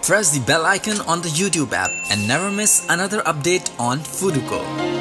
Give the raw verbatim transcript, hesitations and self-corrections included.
Press the bell icon on the YouTube app and never miss another update on Fooduco.